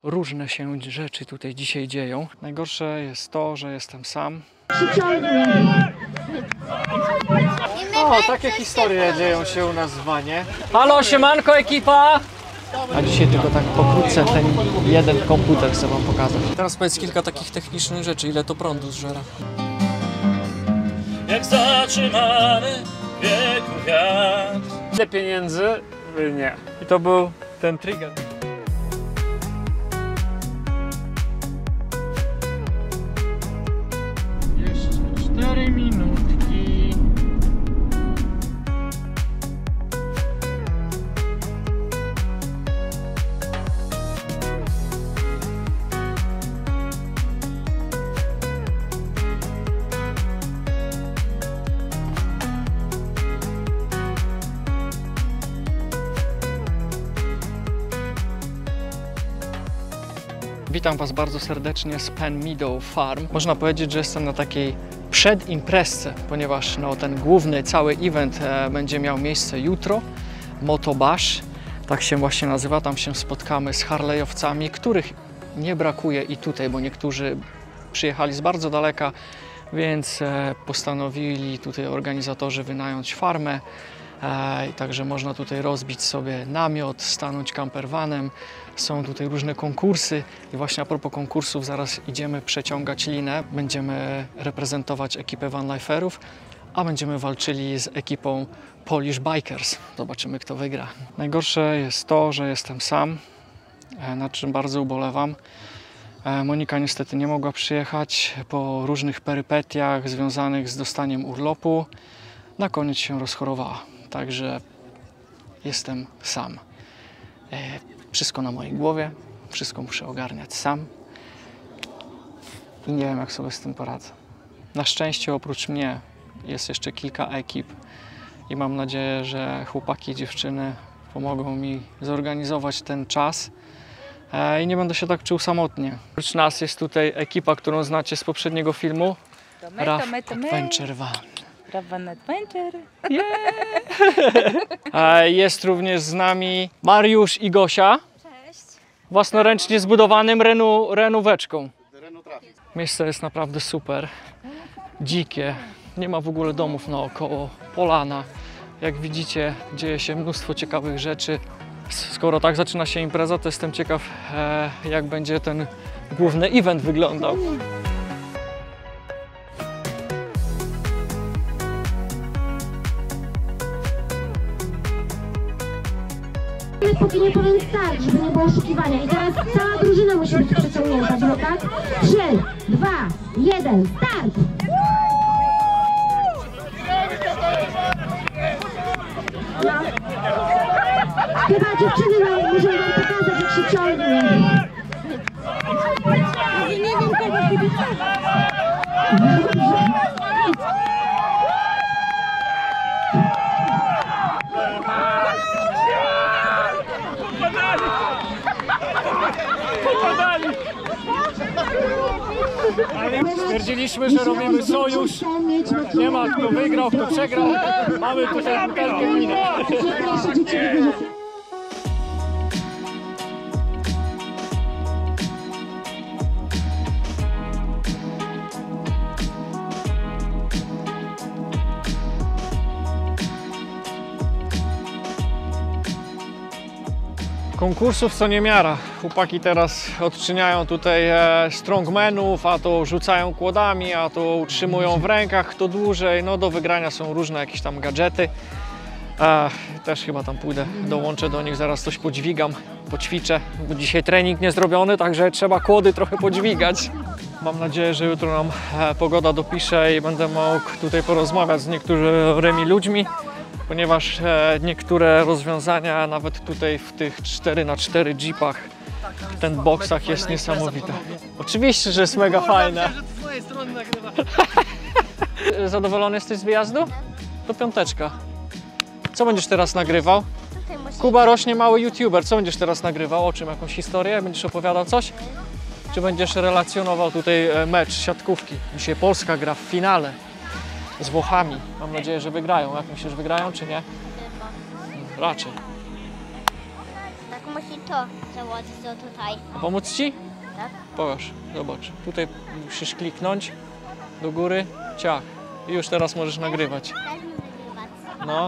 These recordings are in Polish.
Różne się rzeczy tutaj dzisiaj dzieją. Najgorsze jest to, że jestem sam. O, takie historie dzieją się u nas w wanie. Halo, siemanko ekipa! A dzisiaj tylko tak pokrótce ten jeden komputer chcę wam pokazać. Teraz powiedz kilka takich technicznych rzeczy, ile to prądu zżera. Jak zatrzymany wieku wiatr. Ile pieniędzy? Nie. I to był ten trigger. Jeszcze 4 minutki. Witam Was bardzo serdecznie z Penn Meadow Farm. Można powiedzieć, że jestem na takiej przedimprezce, ponieważ ten główny cały event będzie miał miejsce jutro. Moto Bash, tak się właśnie nazywa. Tam się spotkamy z harley'owcami, których nie brakuje i tutaj, bo niektórzy przyjechali z bardzo daleka, więc postanowili tutaj organizatorzy wynająć farmę. Także można tutaj rozbić sobie namiot, stanąć campervanem. Są tutaj różne konkursy i właśnie a propos konkursów zaraz idziemy przeciągać linę. Będziemy reprezentować ekipę vanliferów, a będziemy walczyli z ekipą Polish Bikers. Zobaczymy, kto wygra. Najgorsze jest to, że jestem sam, nad czym bardzo ubolewam. Monika niestety nie mogła przyjechać po różnych perypetiach związanych z dostaniem urlopu. Na koniec się rozchorowała. Także jestem sam. Wszystko na mojej głowie, wszystko muszę ogarniać sam i nie wiem, jak sobie z tym poradzę. Na szczęście oprócz mnie jest jeszcze kilka ekip i mam nadzieję, że chłopaki i dziewczyny pomogą mi zorganizować ten czas i nie będę się tak czuł samotnie. Oprócz nas jest tutaj ekipa, którą znacie z poprzedniego filmu. Rough Adventure Van. Adventure. Yeah. Jest również z nami Mariusz i Gosia. Cześć. Własnoręcznie zbudowanym renóweczką. Miejsce jest naprawdę super. Dzikie. Nie ma w ogóle domów naokoło. Polana. Jak widzicie, dzieje się mnóstwo ciekawych rzeczy. Skoro tak zaczyna się impreza, to jestem ciekaw, jak będzie ten główny event wyglądał. Póki nie powiem start, żeby nie było oszukiwania. I teraz cała drużyna musi być przeciągnięta w blokach. 3, 2, 1, start! No. Chyba dziewczyny muszą wam pokazać, jak się ciągnie. Nie wiem, kogo kibicować. Stwierdziliśmy, że robimy sojusz. Nie ma kto wygrał, kto przegrał. Mamy tutaj butelkę wina. Konkursów co niemiara. Chłopaki teraz odczyniają tutaj strongmanów, a to rzucają kłodami, a to utrzymują w rękach kto dłużej. No do wygrania są różne jakieś tam gadżety. Też chyba tam pójdę, dołączę do nich, zaraz coś podźwigam, poćwiczę, bo dzisiaj trening nie zrobiony, także trzeba kłody trochę podźwigać. Mam nadzieję, że jutro nam pogoda dopisze i będę mógł tutaj porozmawiać z niektórymi ludźmi, ponieważ niektóre rozwiązania nawet tutaj w tych 4x4 jeepach, w ten boksach jest niesamowite. Oczywiście, że jest mega fajne. Zadowolony jesteś z wyjazdu? To piąteczka. Co będziesz teraz nagrywał? Kuba rośnie mały youtuber. Co będziesz teraz nagrywał? O czym? Jakąś historię? Będziesz opowiadał coś? Czy będziesz relacjonował tutaj mecz siatkówki? Dzisiaj Polska gra w finale z Włochami. Mam nadzieję, że wygrają. Jak myślisz, wygrają czy nie? Raczej. musi to założyć, to tutaj. Pomóc ci? Tak. Proszę, zobacz. Tutaj musisz kliknąć do góry, ciach. I już teraz możesz nagrywać. Też mi wygrywać. No.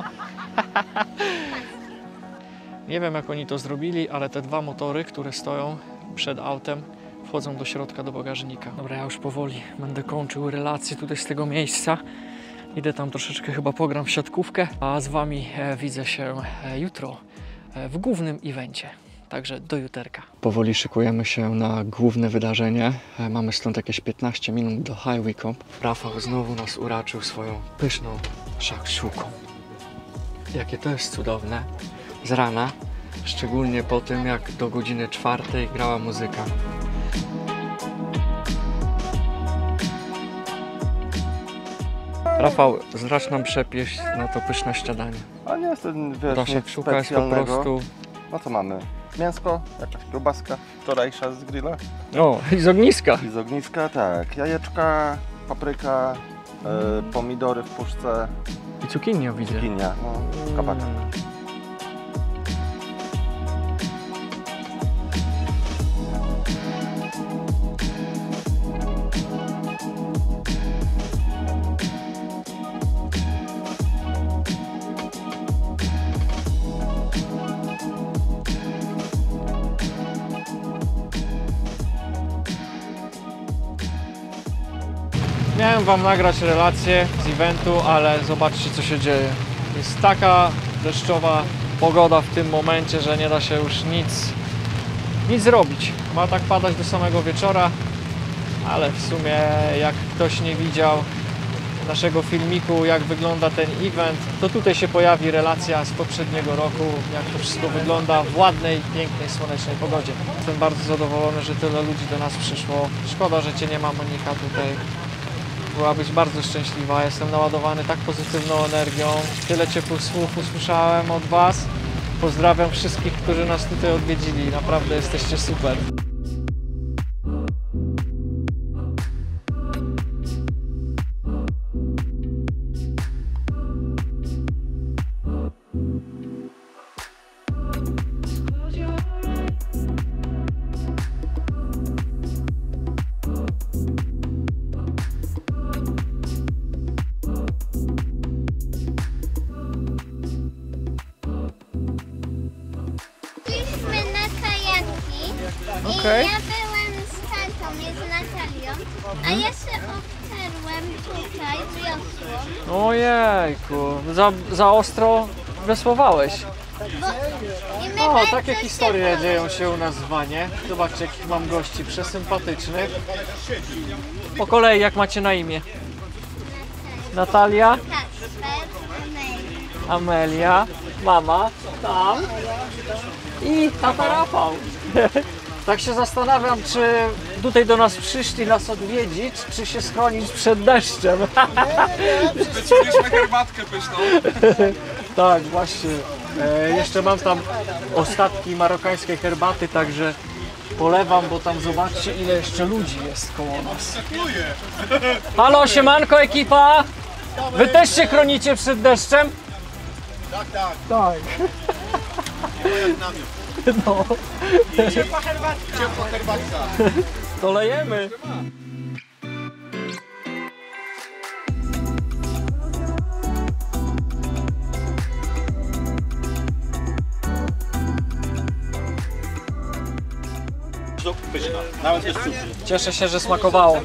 Nie wiem, jak oni to zrobili, ale te dwa motory, które stoją przed autem, wchodzą do środka, do bagażnika. Dobra, ja już powoli będę kończył relację tutaj z tego miejsca. Idę tam troszeczkę, chyba pogram w siatkówkę, a z Wami widzę się jutro w głównym evencie. Także do juterka. Powoli szykujemy się na główne wydarzenie. Mamy stąd jakieś 15 minut do Highwicombe. Rafał znowu nas uraczył swoją pyszną szakszuką. Jakie to jest cudowne. Z rana, szczególnie po tym, jak do godziny 4 grała muzyka. Rafał, zdradź nam przepis na to pyszne śniadanie. A nie jest to, wiesz, Ta nic szakszuka jest po specjalnego. prostu... No co mamy? Mięsko, jakaś kiełbaska wczorajsza z grilla O, i z ogniska. i z ogniska, tak. Jajeczka, papryka, pomidory w puszce, I cukinia widzę. cukinia, no, kabaczek. Miałem Wam nagrać relację z eventu, ale zobaczcie, co się dzieje. Jest taka deszczowa pogoda w tym momencie, że nie da się już nic zrobić. Ma tak padać do samego wieczora, ale w sumie jak ktoś nie widział naszego filmiku, jak wygląda ten event, to tutaj się pojawi relacja z poprzedniego roku, jak to wszystko wygląda w ładnej, pięknej, słonecznej pogodzie. Jestem bardzo zadowolony, że tyle ludzi do nas przyszło. Szkoda, że Cię nie ma, Monika, tutaj. Byłabyś bardzo szczęśliwa, jestem naładowany tak pozytywną energią. Tyle ciepłych słów usłyszałem od Was. Pozdrawiam wszystkich, którzy nas tutaj odwiedzili. Naprawdę jesteście super. Byliśmy na kajanki Okej. i ja byłem z tatą i z Natalią, a ja się obtarłem tutaj wiosło. Ojejku, za ostro wiosłowałeś. I my O, bardzo takie się historie bałem. dzieją się u nas w Wanie. Zobaczcie, jakich mam gości przesympatycznych. Po kolei, jak macie na imię? Natalia, Tak, Amelia. Amelia, mama, tam i tata Rafał. Tak się zastanawiam, czy tutaj do nas przyszli nas odwiedzić, czy się schronić przed deszczem. Wyciliśmy herbatkę pyszną. Tak, właśnie. Jeszcze mam tam ostatki marokańskiej herbaty, także polewam, bo tam zobaczcie, ile jeszcze ludzi jest koło nas. Halo, siemanko ekipa! Wy też się chronicie przed deszczem? Tak, tak. Tak. No. Ciepła herbatka. To lejemy. Pyszna, nawet bez cukru. Cieszę się, że smakowało.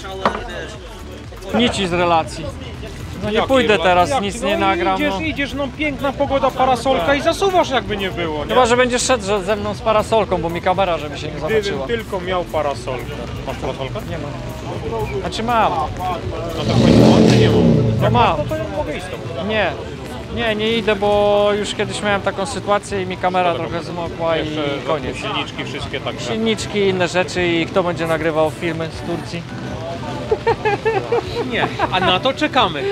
Nici z relacji. No nie pójdę teraz, nic nie nagram. Idziesz, No. idziesz, no piękna pogoda, parasolka i zasuwasz jakby nie było, nie? Chyba, że będziesz szedł ze mną z parasolką, bo mi kamera, żeby się nie Gdybym zobaczyła. tylko miał parasolkę. Masz parasolkę? Nie mam. Znaczy mam. No to w końcu nie mam. No mam. No to ja mogę iść z tobą. Nie idę, bo już kiedyś miałem taką sytuację i mi kamera trochę zmokła i Jeszcze koniec. silniczki wszystkie także. Silniczki, inne rzeczy i kto będzie nagrywał filmy z Turcji? Nie, a na to czekamy.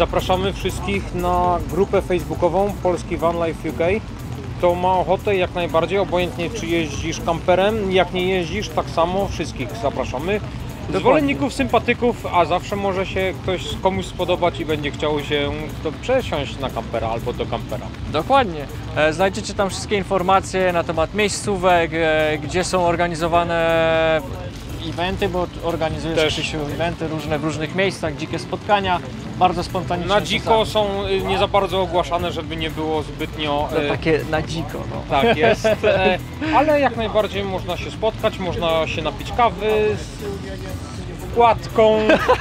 Zapraszamy wszystkich na grupę facebookową Polski Van Life UK. Kto ma ochotę, jak najbardziej, obojętnie czy jeździsz kamperem, jak nie jeździsz, tak samo wszystkich zapraszamy. Zwolenników, sympatyków, a zawsze może się komuś spodobać i będzie chciał się przesiąść na kampera albo do kampera. Dokładnie. Znajdziecie tam wszystkie informacje na temat miejscówek, gdzie są organizowane eventy, bo organizujesz Też. Krzysiu eventy różne w różnych miejscach, dzikie spotkania, bardzo spontaniczne. Na dziko są nie za bardzo ogłaszane, żeby nie było zbytnio... Takie na dziko, no. Tak jest, ale jak najbardziej można się spotkać, można się napić kawy z wkładką.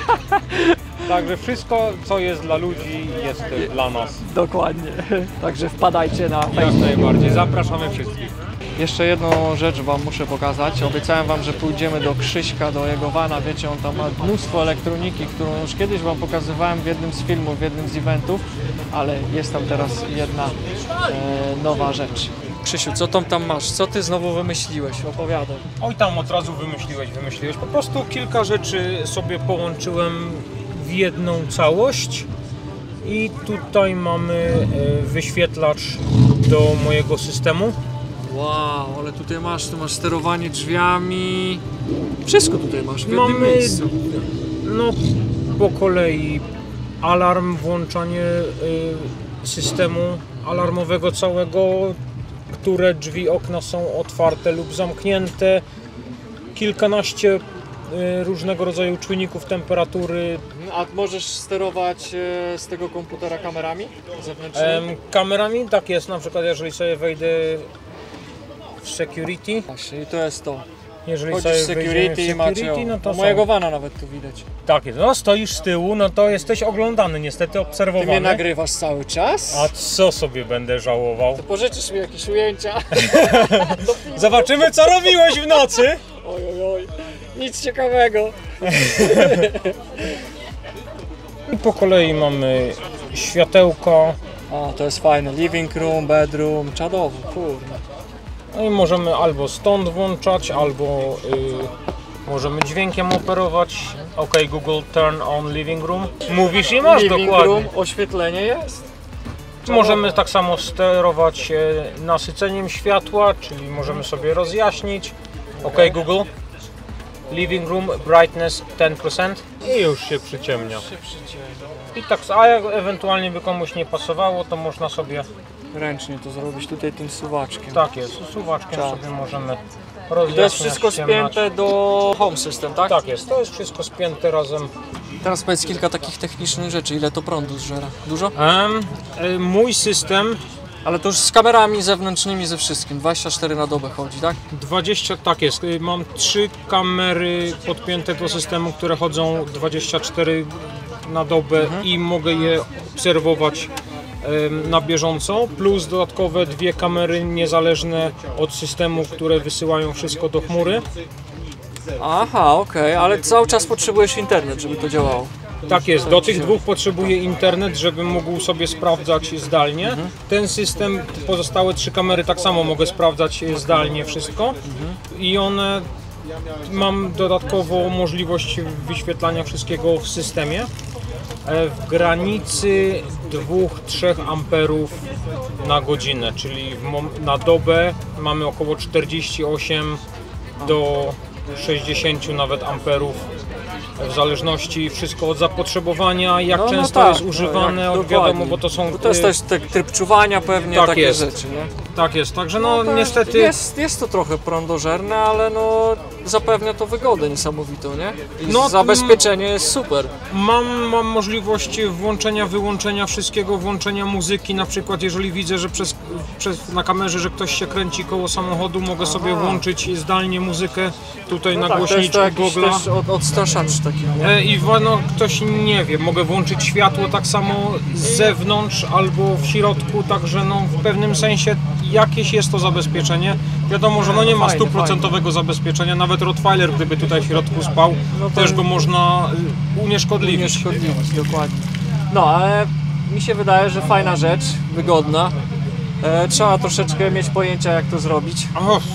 Także wszystko, co jest dla ludzi, jest dla nas. Dokładnie. Także wpadajcie na Jak Facebook. najbardziej, zapraszamy wszystkich. Jeszcze jedną rzecz Wam muszę pokazać. Obiecałem Wam, że pójdziemy do Krzyśka, do jego vana. Wiecie, on tam ma mnóstwo elektroniki, którą już kiedyś Wam pokazywałem w jednym z filmów, w jednym z eventów, ale jest tam teraz jedna nowa rzecz. Krzysiu, co tam masz? Co Ty znowu wymyśliłeś? Opowiadaj. Oj, tam od razu wymyśliłeś. Po prostu kilka rzeczy sobie połączyłem w jedną całość. I tutaj mamy wyświetlacz do mojego systemu. Wow, ale tutaj masz sterowanie drzwiami. Wszystko tutaj masz w jednym Mamy, miejscu. no, po kolei alarm, włączanie systemu alarmowego całego, które drzwi, okna są otwarte lub zamknięte, kilkanaście różnego rodzaju czujników temperatury. A możesz sterować z tego komputera kamerami zewnętrznymi? Kamerami, tak jest, na przykład jeżeli sobie wejdę w security, Właśnie, i to jest to. jeżeli Chodzisz sobie w wejdziemy security w i macie, security, no to mojego są, vana nawet tu widać. tak jest, no stoisz z tyłu, no to jesteś oglądany, niestety Ty mnie obserwowany. nagrywasz cały czas? A co sobie będę żałował? Pożyczysz mi jakieś ujęcia? Zobaczymy, co robiłeś w nocy. Oj, nic ciekawego. I po kolei mamy światełka. A, to jest fajne. Living room, bedroom, czadowo, kurde. No i możemy albo stąd włączać, albo możemy dźwiękiem operować. OK Google, turn on living room. Mówisz i masz Living dokładnie. room, oświetlenie jest. Możemy tak samo sterować nasyceniem światła, czyli możemy sobie rozjaśnić. OK Google, living room, brightness 10% i już się przyciemnia. I tak, a jak ewentualnie by komuś nie pasowało, to można sobie, Ręcznie to zrobić tutaj tym suwaczkiem. tak jest, suwaczkiem Tak. sobie możemy I rozjaśniać, to jest wszystko ściemniać. spięte do home system, tak? Tak jest, to jest wszystko spięte razem. Teraz powiedz kilka takich technicznych rzeczy. Ile to prądu zżera? Dużo? Mój system Ale to już z kamerami zewnętrznymi, ze wszystkim. 24 na dobę chodzi, tak? 20, tak jest, mam 3 kamery podpięte do systemu, które chodzą 24 na dobę i mogę je obserwować na bieżąco, plus dodatkowe 2 kamery niezależne od systemu, które wysyłają wszystko do chmury. Aha, okej, ale cały czas potrzebujesz internet, żeby to działało. Tak jest, do tych 2 potrzebuję internet, żebym mógł sobie sprawdzać zdalnie. Ten system, pozostałe 3 kamery tak samo mogę sprawdzać zdalnie wszystko i one, mam dodatkowo możliwość wyświetlania wszystkiego w systemie w granicy 2-3 amperów na godzinę, czyli na dobę mamy około 48 do 60 nawet amperów, w zależności wszystko od zapotrzebowania, jak często jest używane, jak, wiadomo, dokładnie. bo to są... To jest też tryb czuwania pewnie, Tak takie jest. rzeczy, nie? Tak jest, także no to niestety... Jest to trochę prądożerne, ale no zapewnia to wygodę niesamowitą, nie? I No, zabezpieczenie jest super. Mam możliwość włączenia, wyłączenia wszystkiego, włączenia muzyki, na przykład jeżeli widzę, że na kamerze, że ktoś się kręci koło samochodu, mogę sobie włączyć zdalnie muzykę tutaj na głośniczku to jest to jakiś Google'a. też odstraszacz taki, nie? I no, ktoś nie wie, mogę włączyć światło tak samo z zewnątrz albo w środku, także no, w pewnym sensie jakieś jest to zabezpieczenie. Wiadomo, że no nie ma Fajne, 100% zabezpieczenia, nawet Rottweiler, gdyby tutaj w środku spał, No to też go można unieszkodliwić. Unieszkodliwić, dokładnie. No, ale mi się wydaje, że fajna rzecz, wygodna. Trzeba troszeczkę mieć pojęcia, jak to zrobić.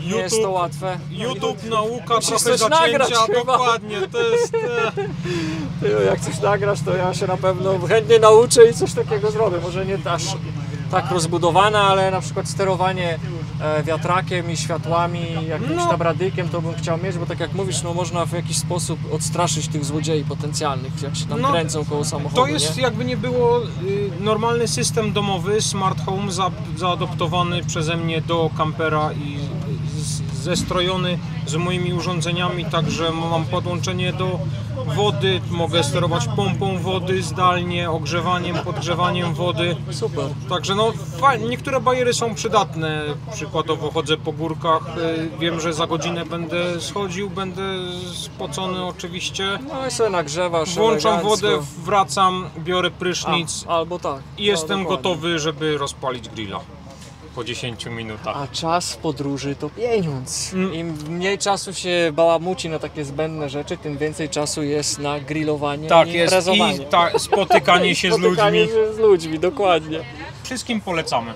Nie jest to łatwe. YouTube, nauka, Musisz trochę coś nagrać zacięcia, chyba. dokładnie, to jest... Ty, jak coś nagrasz, to ja się na pewno chętnie nauczę i coś takiego zrobię. Może nie aż tak rozbudowane, ale na przykład sterowanie wiatrakiem i światłami, jakimś tam radykiem to bym chciał mieć, bo tak jak mówisz, no można w jakiś sposób odstraszyć tych złodziei potencjalnych, jak się tam kręcą koło samochodu. To jest, nie? jakby nie było, normalny system domowy, smart home, zaadoptowany przeze mnie do kampera i zestrojony z moimi urządzeniami, także mam podłączenie do wody, mogę sterować pompą wody zdalnie, ogrzewaniem, podgrzewaniem wody. Super. Także no fajnie, niektóre bariery są przydatne, przykładowo chodzę po górkach, wiem, że za godzinę będę schodził, będę spocony oczywiście. No i sobie nagrzewasz. Włączam elegancko. wodę, wracam, biorę prysznic Albo tak. i jestem dokładnie. gotowy, żeby rozpalić grilla po 10 minutach. A czas w podróży to pieniądz. Im mniej czasu się bałamuci na takie zbędne rzeczy, tym więcej czasu jest na grillowanie Tak i jest, imprezowanie. i spotykanie się z ludźmi. Spotykanie się z ludźmi, dokładnie. Wszystkim polecamy.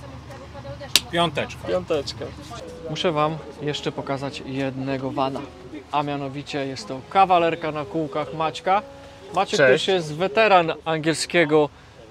Piąteczka. Piąteczka. Muszę Wam jeszcze pokazać jednego vana, a mianowicie jest to kawalerka na kółkach Maćka. Maciek Cześć. też jest weteran angielskiego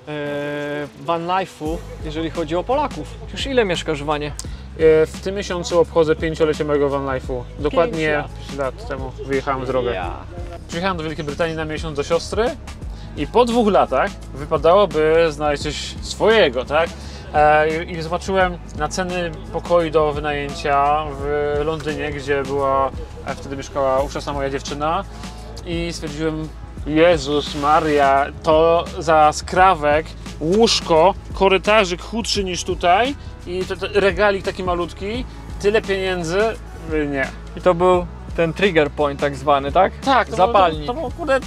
van life'u, jeżeli chodzi o Polaków. Już ile mieszkasz w vanie? W tym miesiącu obchodzę 5-lecie mojego van life'u. Dokładnie 5 lat temu wyjechałem w drogę. Przyjechałem do Wielkiej Brytanii na miesiąc do siostry i po 2 latach wypadałoby znaleźć coś swojego, tak? I zobaczyłem na ceny pokoi do wynajęcia w Londynie, gdzie wtedy mieszkała ówczesna moja dziewczyna i stwierdziłem, Jezus Maria, to za skrawek, łóżko, korytarzyk chudszy niż tutaj i regalik taki malutki, tyle pieniędzy, nie. I to był ten trigger point tak zwany, tak? Tak, Zapalnik. To kurde,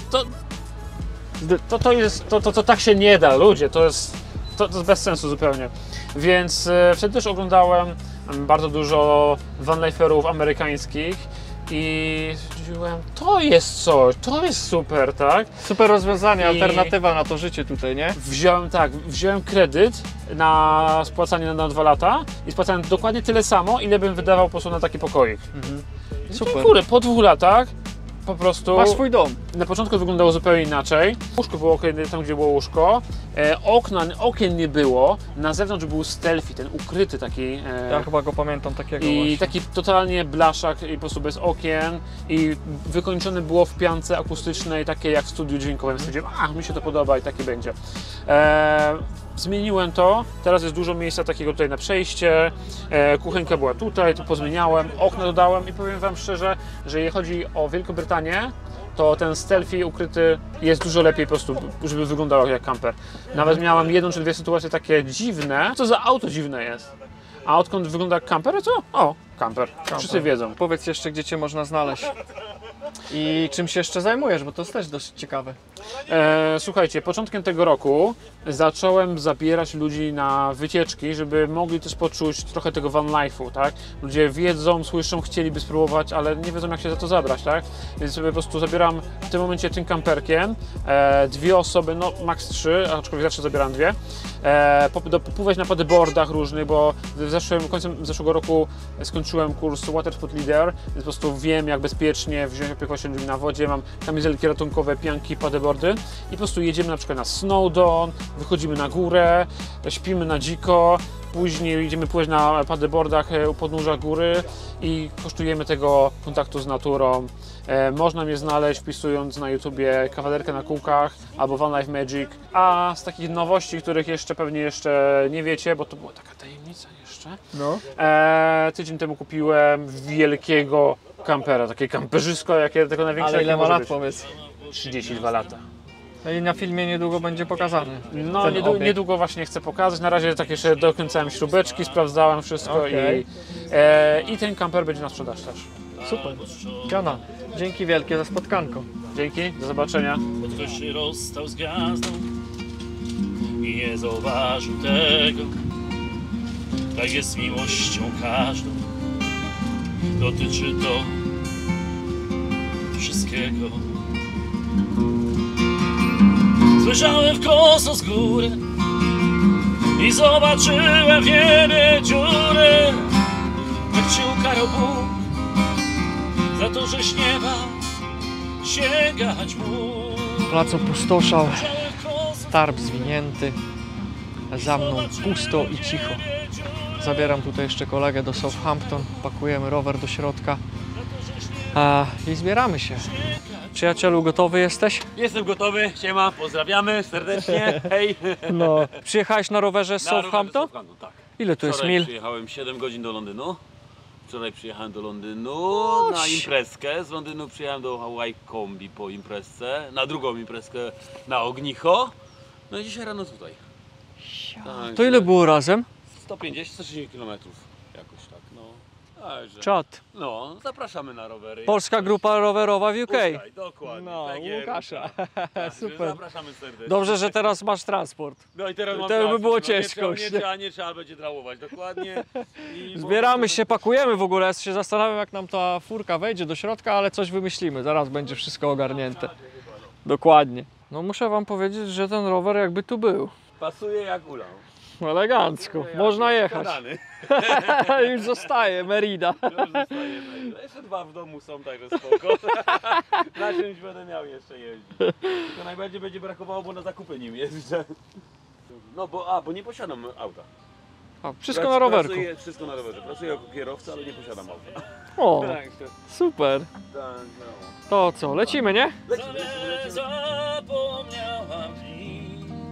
to tak się nie da, ludzie, to jest bez sensu zupełnie. Więc wtedy też oglądałem bardzo dużo vanliferów amerykańskich i stwierdziłem, to jest coś, to jest super, tak? Super rozwiązanie, I- alternatywa na to życie tutaj, nie? Wziąłem kredyt na spłacanie na 2 lata i spłacałem dokładnie tyle samo, ile bym wydawał po prostu na taki pokoik. Super. Kurde, po 2 latach po prostu... Masz swój dom. Na początku wyglądało zupełnie inaczej. Łóżko było tam, gdzie było łóżko. Okien nie było. Na zewnątrz był stealthy, ten ukryty taki. Ja chyba go pamiętam takiego I właśnie. taki totalnie blaszak i po prostu bez okien. I wykończone było w piance akustycznej, takie jak w studiu dźwiękowym. Stwierdziłem, mi się to podoba i taki będzie. Zmieniłem to, teraz jest dużo miejsca takiego tutaj na przejście, kuchenka była tutaj, tu pozmieniałem, okno dodałem i powiem Wam szczerze, że jeżeli chodzi o Wielką Brytanię, to ten stealthy ukryty jest dużo lepiej po prostu, żeby wyglądało jak kamper. Nawet miałem 1 czy 2 sytuacje takie dziwne, co za auto dziwne jest. A odkąd wygląda jak kamper, to kamper. Wszyscy wiedzą. Powiedz jeszcze, gdzie Cię można znaleźć. I czym się jeszcze zajmujesz, bo to jest też dość ciekawe. Słuchajcie, początkiem tego roku zacząłem zabierać ludzi na wycieczki, żeby mogli też poczuć trochę tego van life'u, tak? Ludzie wiedzą, słyszą, chcieliby spróbować, ale nie wiedzą, jak się za to zabrać, tak? Więc sobie po prostu zabieram w tym momencie tym kamperkiem 2 osoby, no max 3, aczkolwiek zawsze zabieram 2, popływać na paddleboardach różnych, bo końcem zeszłego roku skończyłem kurs Water Sport Leader, więc po prostu wiem, jak bezpiecznie wziąć opiekę się ludźmi na wodzie, mam kamizelki ratunkowe, pianki, paddleboardy i po prostu jedziemy na przykład na Snowdon, wychodzimy na górę, śpimy na dziko, później idziemy pływać na paddleboardach u podnóża góry i kosztujemy tego kontaktu z naturą. Można mnie znaleźć wpisując na YouTubie kawalerkę na kółkach albo Van Life Magic. A z takich nowości, których pewnie jeszcze nie wiecie, bo to była taka tajemnica jeszcze, tydzień temu kupiłem wielkiego kampera, takie kamperzysko, jakie tylko największe. Ale ile jakie ma może lat, być. powiedz? 32 lata. No i na filmie niedługo będzie pokazany. No ten obieg. niedługo właśnie chcę pokazać. Na razie tak jeszcze dokręcałem śrubeczki, sprawdzałem wszystko Okej. i ten kamper będzie na sprzedaż też. Super. Piona, dzięki wielkie za spotkanko. Dzięki, do zobaczenia. Bo ktoś się rozstał z gwiazdą i nie zauważył tego. Tak jest z miłością każdą. Dotyczy to wszystkiego. Spojrzałem w kosmos górę i zobaczyłem w niebie dziurę. jak cię ukarał Bóg za to, żeś nie bał sięgać mu. Plac opustoszał, tarp zwinięty, za mną pusto i cicho. Zabieram tutaj jeszcze kolegę do Southampton, pakujemy rower do środka i zbieramy się. Przyjacielu, gotowy jesteś? Jestem gotowy, siema, pozdrawiamy serdecznie, hej. No. Przyjechałeś na rowerze z Southampton? Tak. Ile to jest Wczoraj mil? przyjechałem 7 godzin do Londynu. Wczoraj przyjechałem do Londynu na imprezkę. Z Londynu przyjechałem do Hawaii Kombi po imprezce, na drugą imprezkę na Ognicho. No i dzisiaj rano tutaj. To ile było razem? 150-160 km jakoś tak, no. Także, Czad. no, zapraszamy na rowery. Polska grupa rowerowa w UK. Puszczaj, dokładnie. No, tak jest. Łukasza. Także Super. Zapraszamy serdecznie. Dobrze, że teraz masz transport. No i teraz mam To by transport, było no, ciężko. Nie trzeba będzie drałować, dokładnie. I Zbieramy się, pakujemy w ogóle. Ja się zastanawiam, jak nam ta furka wejdzie do środka, ale coś wymyślimy. Zaraz będzie wszystko ogarnięte. Dokładnie. No muszę wam powiedzieć, że ten rower jakby tu był. Pasuje jak ulał. Elegancko. Można jechać. Składany. Już zostaje, Merida. Jeszcze 2 w domu są, także spoko. Na czymś będę miał jeszcze jeździć. Tylko najbardziej będzie brakowało, bo na zakupy nim jeżdżę. No bo nie posiadam auta. A, wszystko na rowerku. Wszystko na rowerze. Pracuję jako kierowca, ale nie posiadam auta. O, Tak, super. no. To co, lecimy, nie? Lecimy. Zapomniałam dni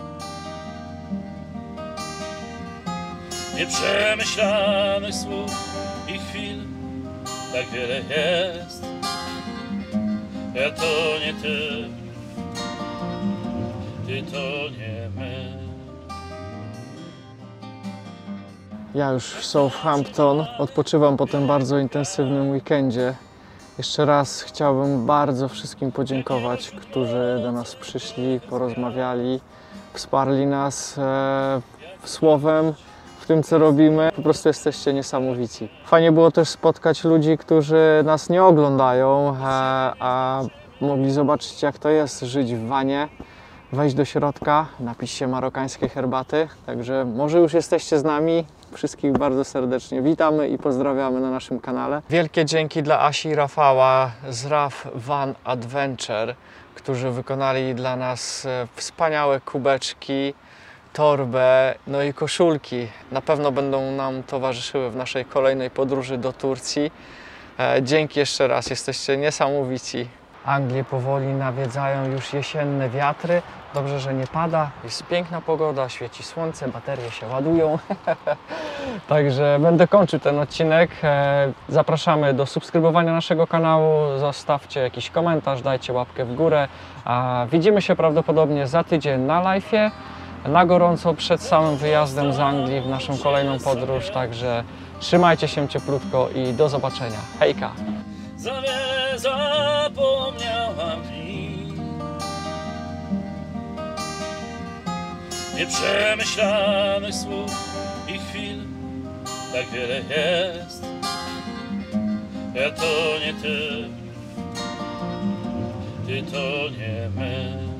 nieprzemyślanych słów i chwil, tak wiele jest. Ja to nie ty, ty to nie my. Ja już w Southampton odpoczywam po tym bardzo intensywnym weekendzie. Jeszcze raz chciałbym bardzo wszystkim podziękować, którzy do nas przyszli, porozmawiali, wsparli nas słowem w tym, co robimy. Po prostu jesteście niesamowici. Fajnie było też spotkać ludzi, którzy nas nie oglądają, a mogli zobaczyć, jak to jest żyć w vanie, wejść do środka, napić się marokańskiej herbaty. Także może już jesteście z nami. Wszystkich bardzo serdecznie witamy i pozdrawiamy na naszym kanale. Wielkie dzięki dla Asi i Rafała z RAF Van Adventure, którzy wykonali dla nas wspaniałe kubeczki, torbę, no i koszulki. Na pewno będą nam towarzyszyły w naszej kolejnej podróży do Turcji. Dzięki jeszcze raz, jesteście niesamowici. Anglię powoli nawiedzają już jesienne wiatry. Dobrze, że nie pada, jest piękna pogoda, świeci słońce, baterie się ładują. Także będę kończył ten odcinek. Zapraszamy do subskrybowania naszego kanału, zostawcie jakiś komentarz, dajcie łapkę w górę. Widzimy się prawdopodobnie za tydzień na live'ie, na gorąco przed samym wyjazdem z Anglii w naszą kolejną podróż. Także trzymajcie się cieplutko i do zobaczenia. Hejka! Zapomniałam dni nieprzemyślanych słów i chwil, tak wiele jest. Ja to nie ty, ty to nie my.